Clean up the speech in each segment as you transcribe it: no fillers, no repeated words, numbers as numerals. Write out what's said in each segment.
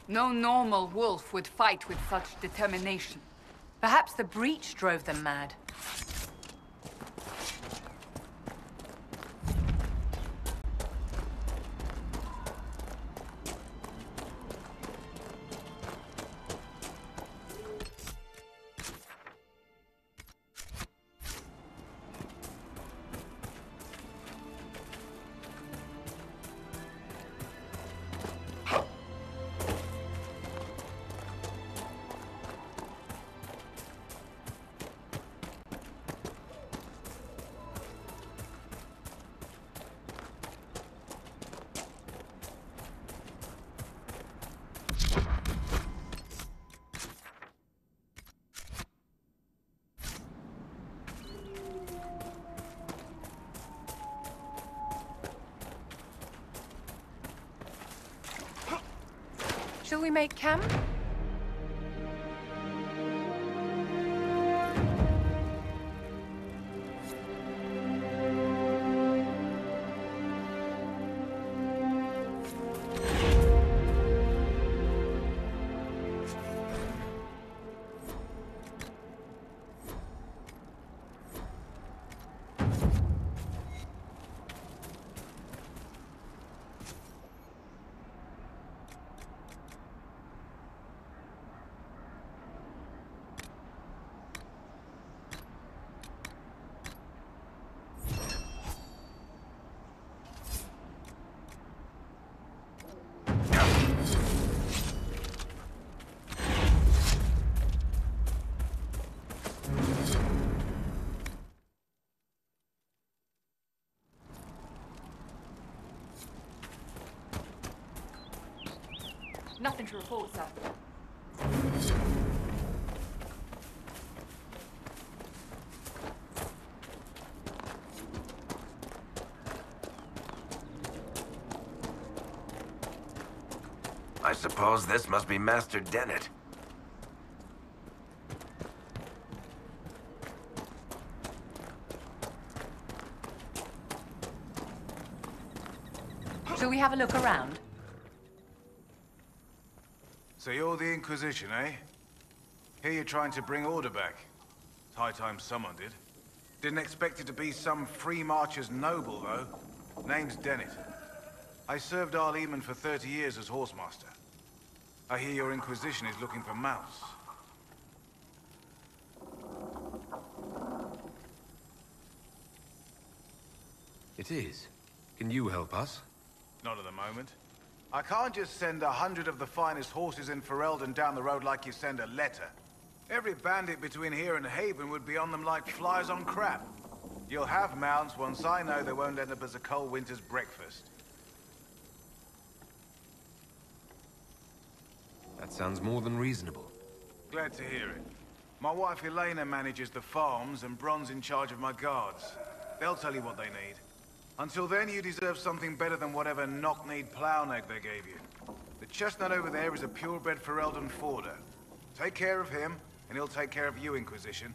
No normal wolf would fight with such determination. Perhaps the breach drove them mad. Shall we make camp? Nothing to report, sir. I suppose this must be Master Dennett. Shall we have a look around? So you're the Inquisition, eh? Here you're trying to bring order back. It's high time someone did. Didn't expect it to be some free marcher's noble, though. Name's Dennett. I served Arleman for 30 years as horsemaster. I hear your Inquisition is looking for mounts. It is. Can you help us? Not at the moment. I can't just send 100 of the finest horses in Ferelden down the road like you send a letter. Every bandit between here and Haven would be on them like flies on crap. You'll have mounts once I know they won't end up as a cold winter's breakfast. That sounds more than reasonable. Glad to hear it. My wife Elena manages the farms and Bron's in charge of my guards. They'll tell you what they need. Until then, you deserve something better than whatever knock-kneed plow-neck they gave you. The chestnut over there is a purebred Ferelden forder. Take care of him, and he'll take care of you, Inquisition.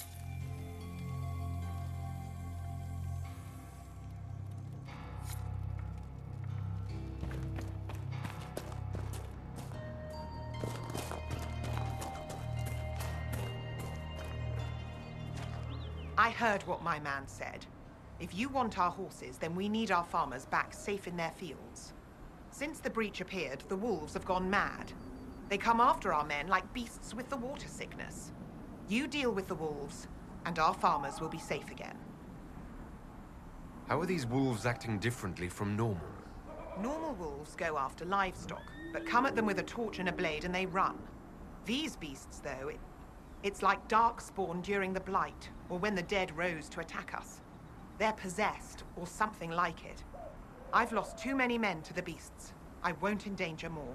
I heard what my man said. If you want our horses, then we need our farmers back safe in their fields. Since the breach appeared, the wolves have gone mad. They come after our men like beasts with the water sickness. You deal with the wolves, and our farmers will be safe again. How are these wolves acting differently from normal? Normal wolves go after livestock, but come at them with a torch and a blade and they run. These beasts, though, it's like darkspawn during the Blight, or when the dead rose to attack us. They're possessed, or something like it. I've lost too many men to the beasts. I won't endanger more.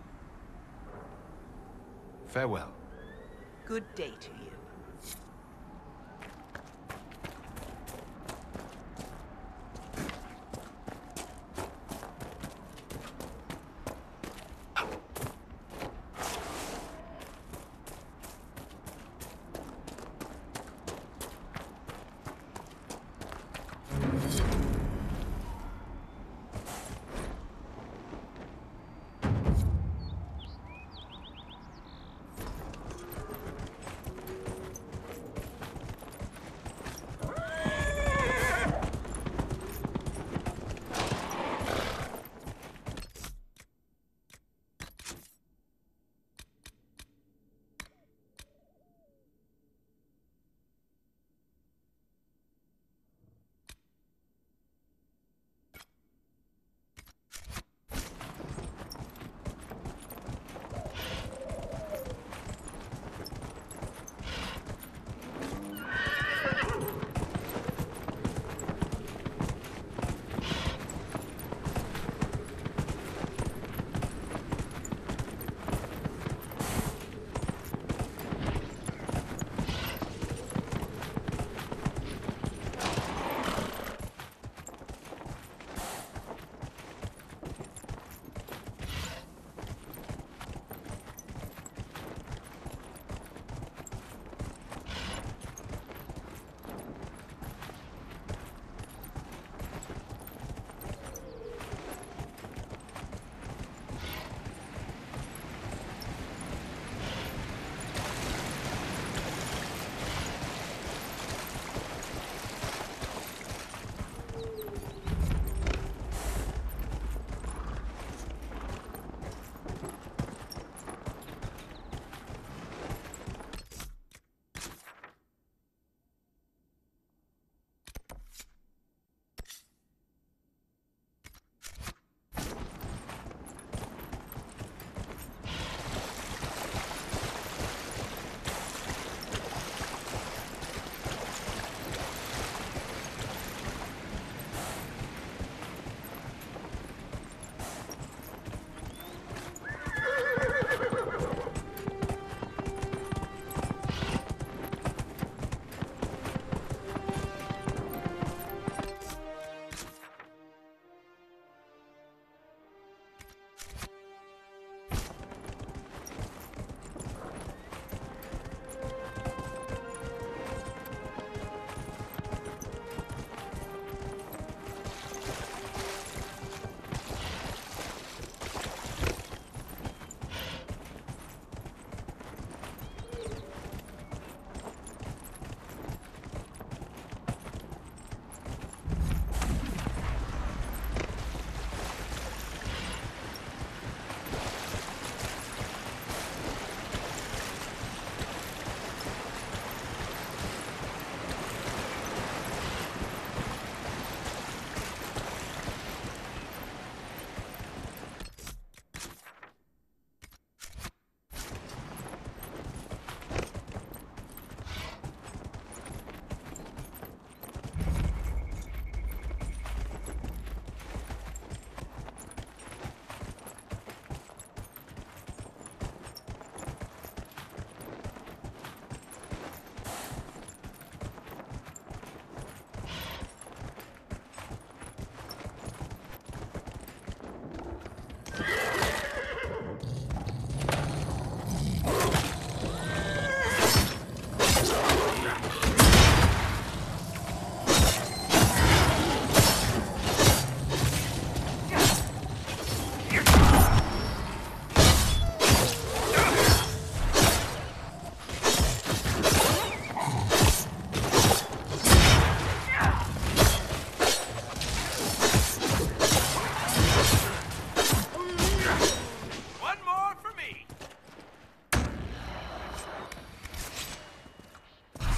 Farewell. Good day to you.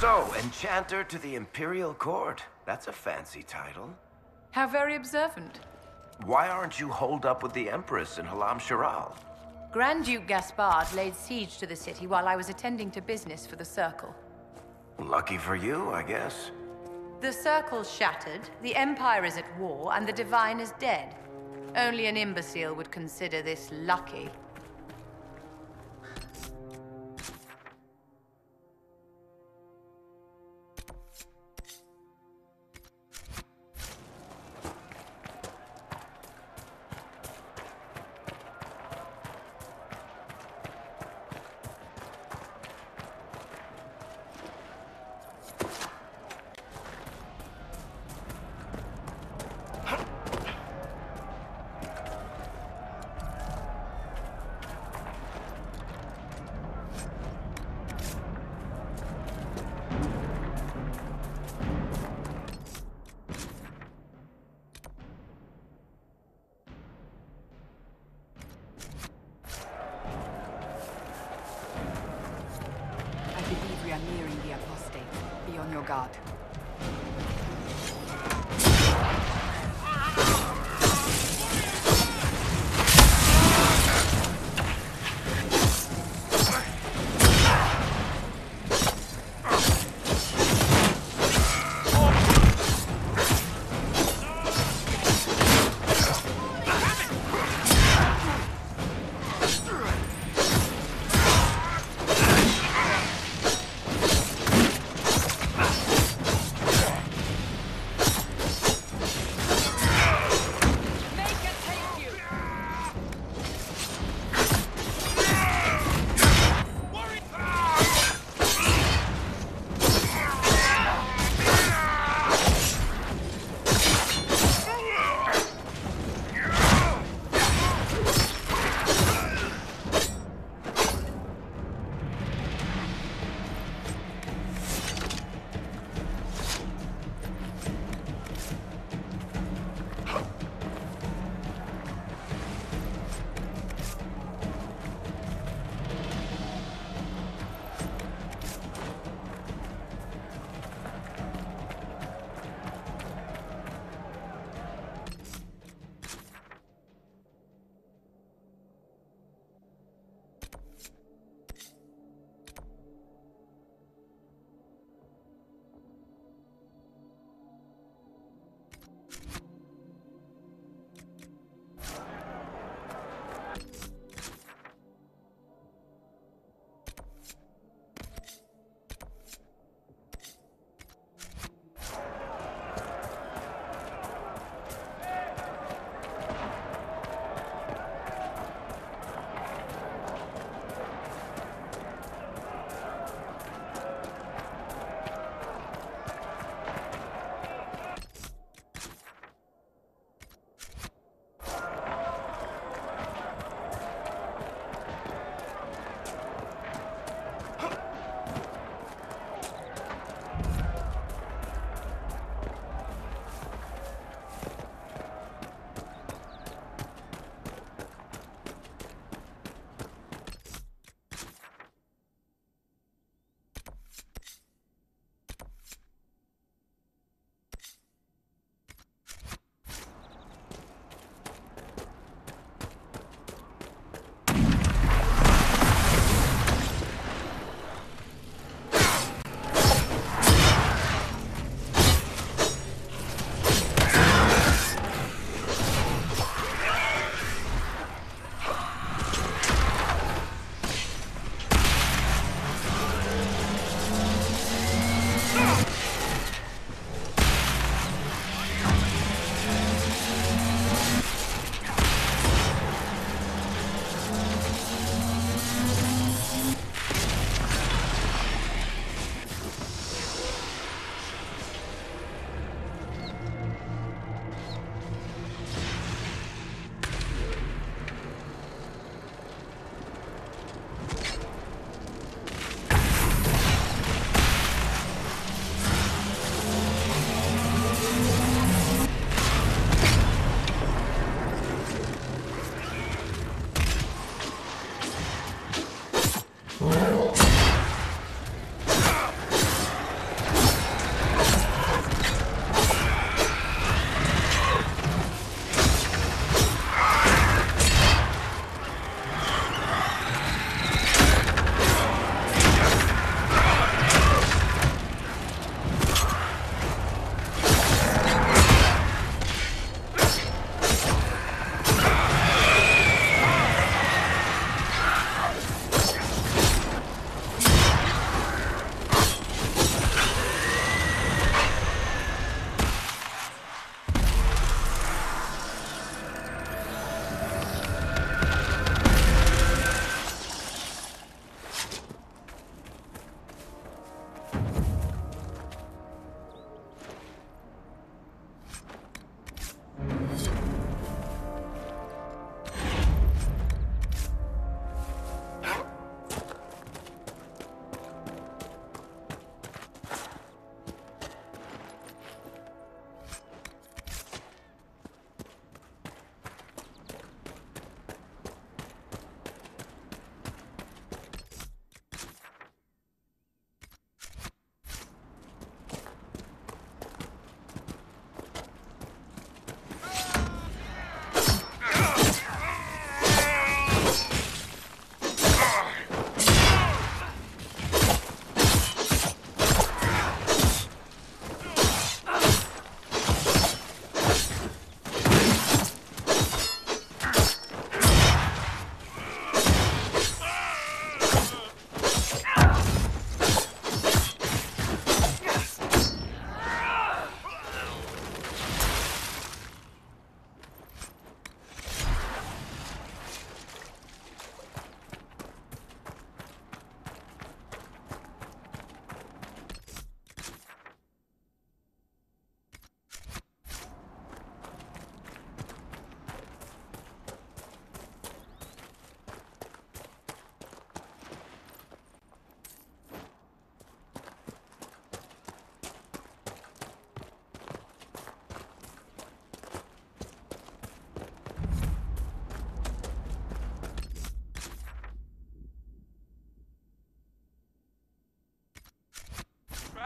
So, Enchanter to the Imperial Court. That's a fancy title. How very observant. Why aren't you holed up with the Empress in Halam Shiral? Grand Duke Gaspard laid siege to the city while I was attending to business for the Circle. Lucky for you, I guess. The Circle's shattered, the Empire is at war, and the Divine is dead. Only an imbecile would consider this lucky. Nearing the apostate. Be on your guard.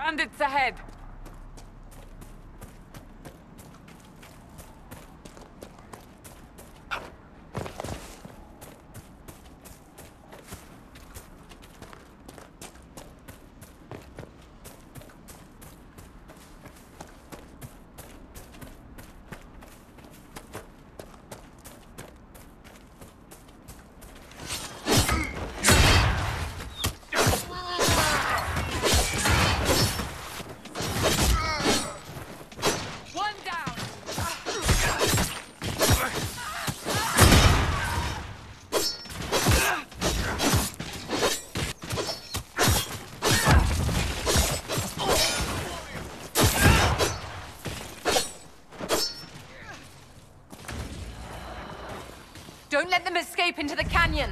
Bandits ahead! Don't let them escape into the canyon!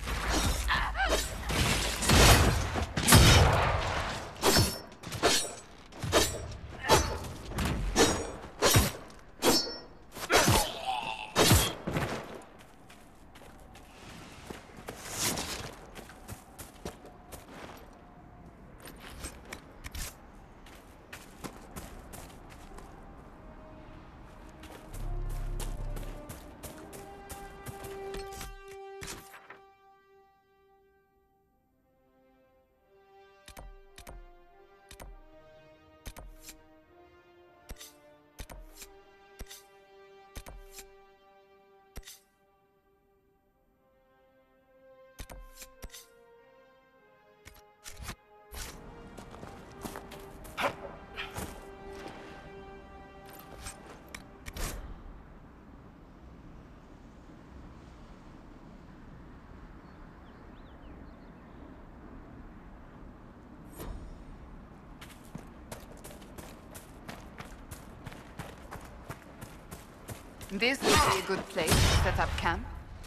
This would be a good place to set up camp.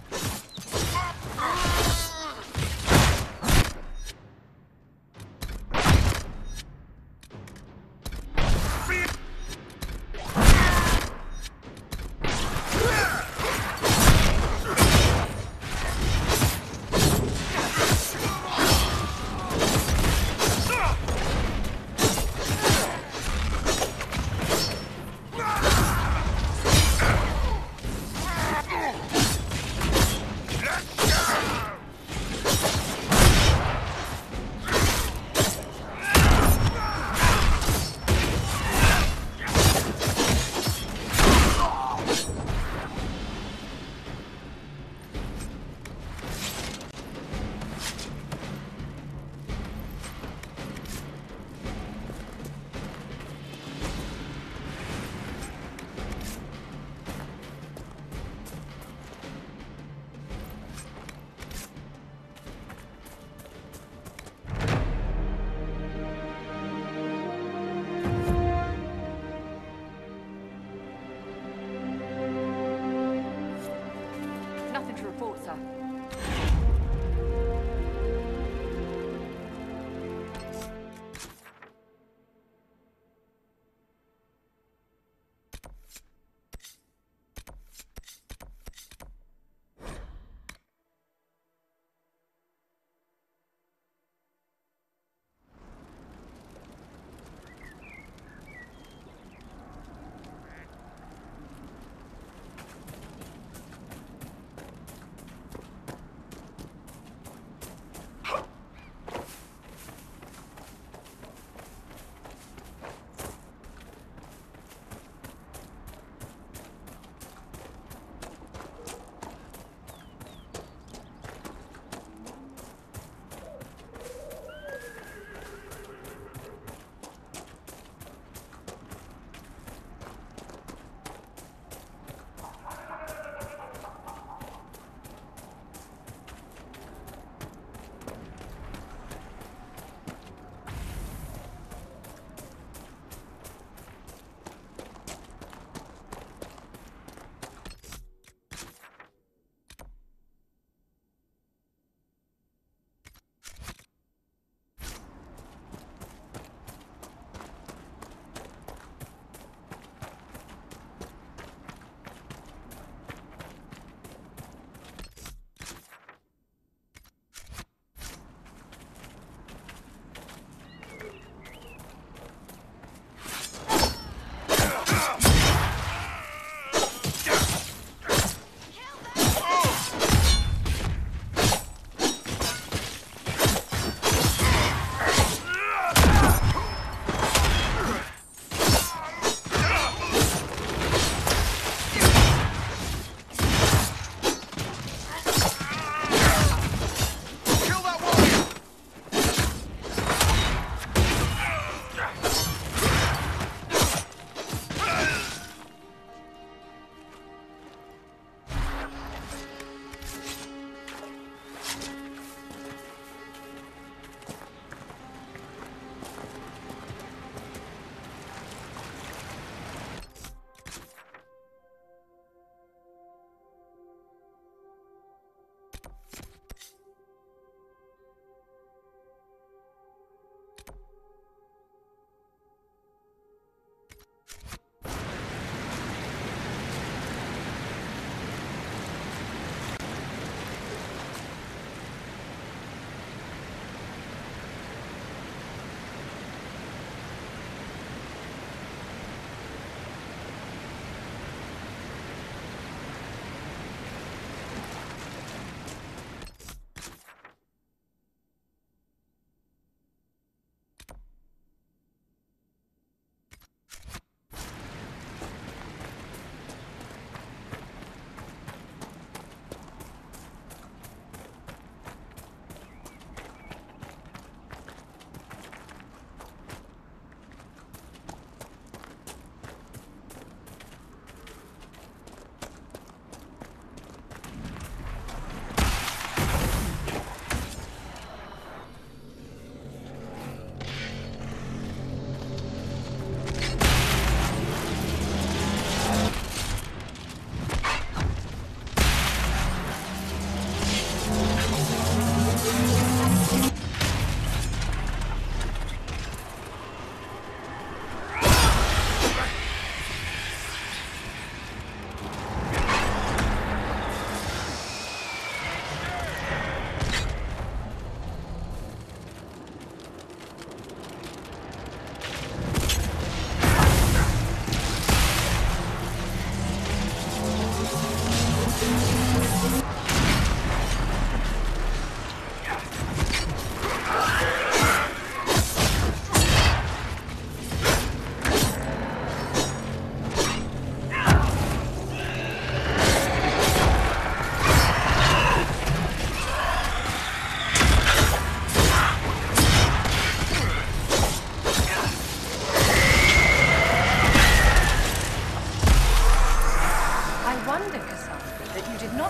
Nothing to report, sir.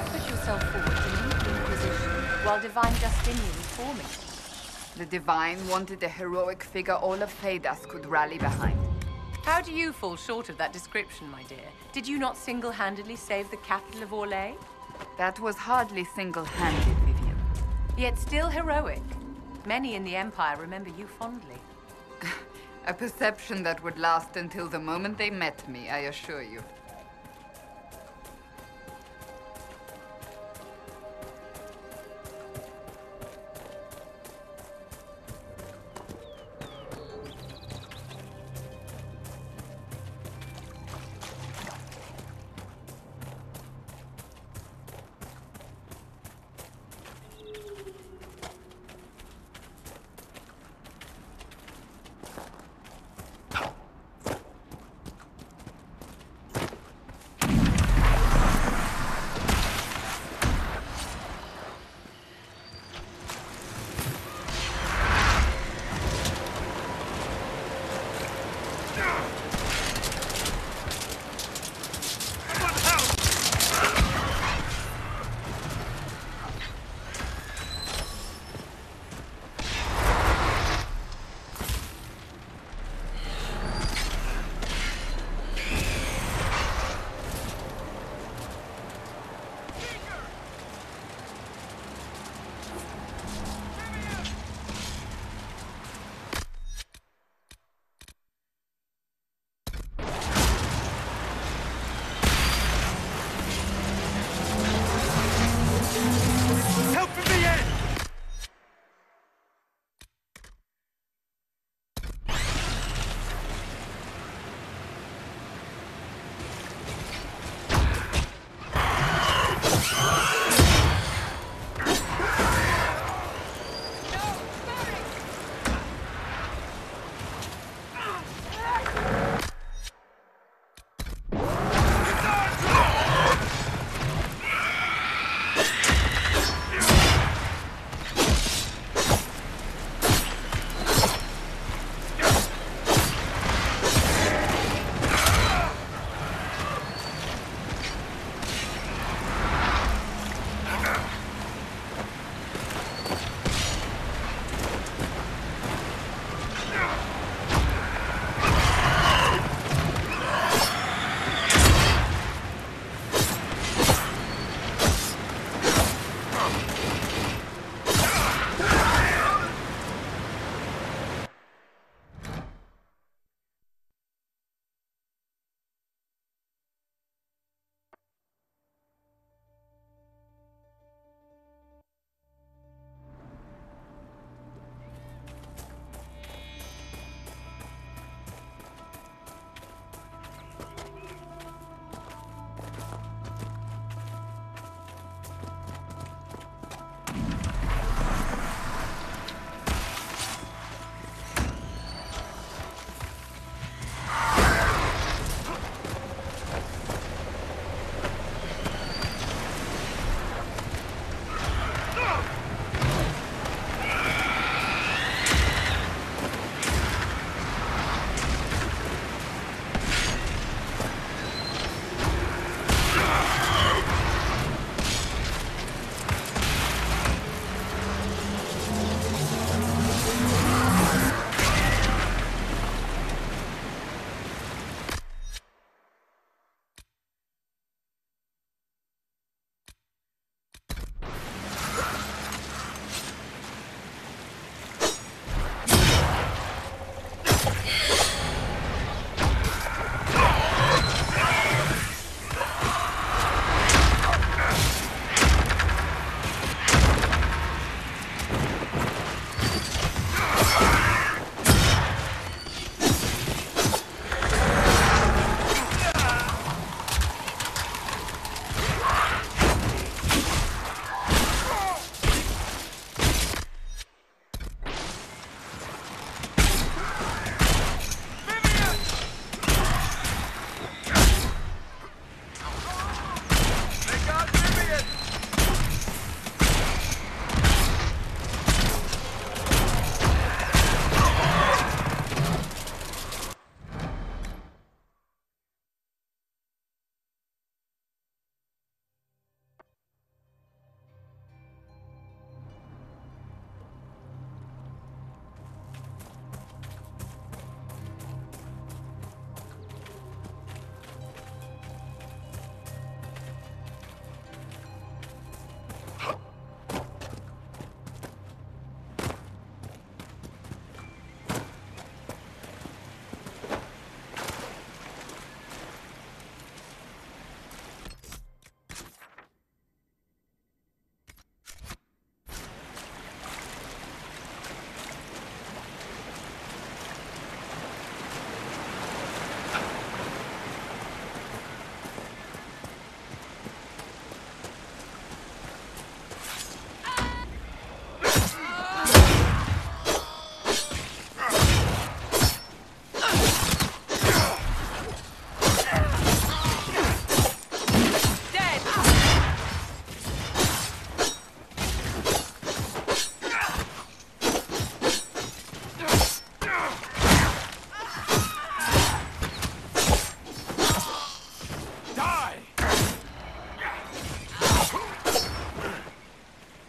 put yourself forward to lead the Inquisition while Divine Justinian is forming it. The Divine wanted a heroic figure all of Thedas could rally behind. How do you fall short of that description, my dear? Did you not single-handedly save the capital of Orlais? That was hardly single-handed, Vivian. Yet still heroic. Many in the Empire remember you fondly. A perception that would last until the moment they met me, I assure you.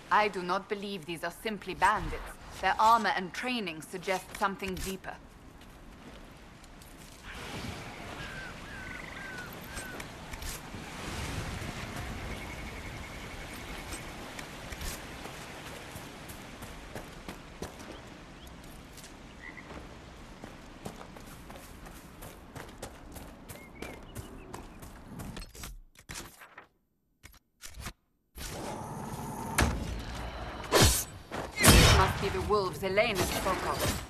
I do not believe these are simply bandits. Their armor and training suggest something deeper. Must be the wolves Elena spoke of.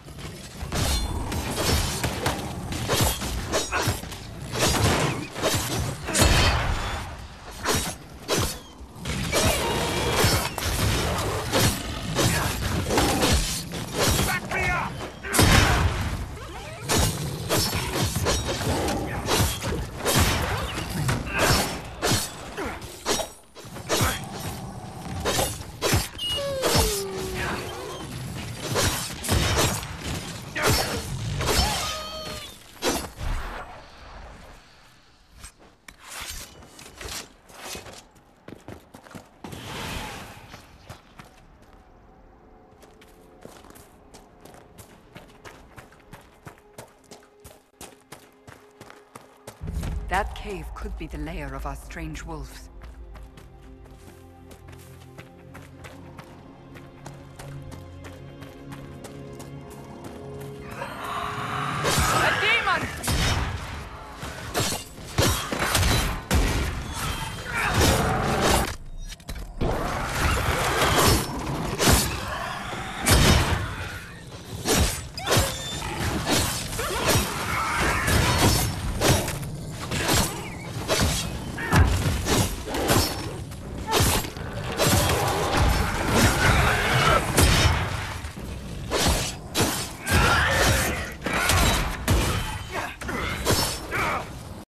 That cave could be the lair of our strange wolves.